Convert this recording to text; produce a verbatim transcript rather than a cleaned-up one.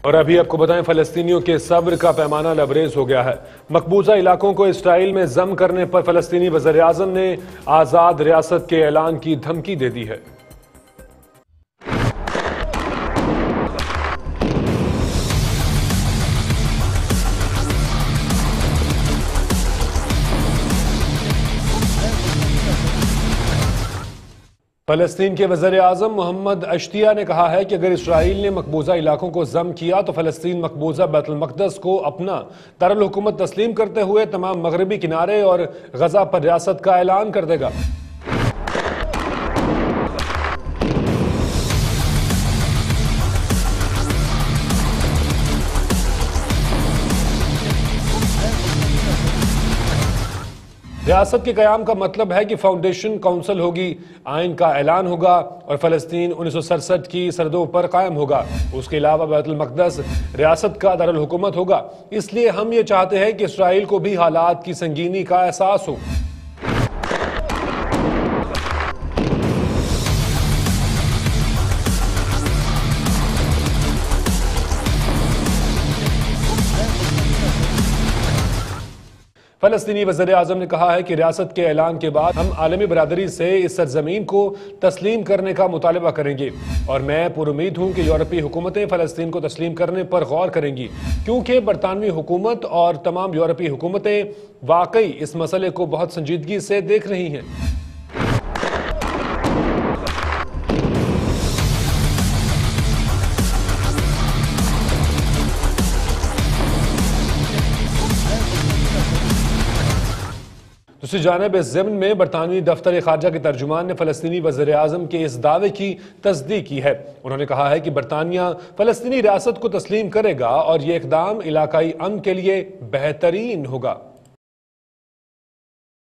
और अभी आपको बताएं, फलस्तीनियों के सब्र का पैमाना लबरेज हो गया है। मकबूजा इलाकों को इसराइल में जम करने पर फलस्तीनी वज़ीर आज़म ने आज़ाद रियासत के ऐलान की धमकी दे दी है। फलस्तीन के वज़ीर आज़म मोहम्मद अश्तिया ने कहा है कि अगर इसराइल ने मकबूजा इलाकों को जम किया तो फलस्तीन मकबूजा बैतुल मक़दस को अपना दारुल हुकूमत तस्लीम करते हुए तमाम मगरबी किनारे और गजा पर रियासत का ऐलान कर देगा। रियासत के कयाम का मतलब है कि फाउंडेशन काउंसिल होगी, आइन का ऐलान होगा और फलस्तीन उन्नीस सौ सड़सठ की सरहदों पर कायम होगा। उसके अलावा बैतुल मक़दस रियासत का दारुल हुकूमत होगा। इसलिए हम ये चाहते हैं कि इसराइल को भी हालात की संगीनी का एहसास हो। फलस्तीनी वज़ीर आज़म ने कहा है कि रियासत के ऐलान के बाद हम आलमी बरादरी से इस सरजमीन को तस्लीम करने का मुतालबा करेंगे और मैं पुरुमीद हूं कि यूरोपीय हुकूमतें फलस्तीन को तस्लीम करने पर गौर करेंगी, क्योंकि बरतानवी हुकूमत और तमाम यूरोपीय हुकूमतें वाकई इस मसले को बहुत संजीदगी से देख रही हैं। दूसरी जानिब इस ज़िम्न में बरतानवी दफ्तर खारजा के तर्जुमान ने फलस्तीनी वज़ीर आज़म के इस दावे की तस्दीक की है। उन्होंने कहा है कि बरतानिया फलस्तीनी रियासत को तस्लीम करेगा और ये इक़दाम इलाकाई अमन के लिए बेहतरीन होगा।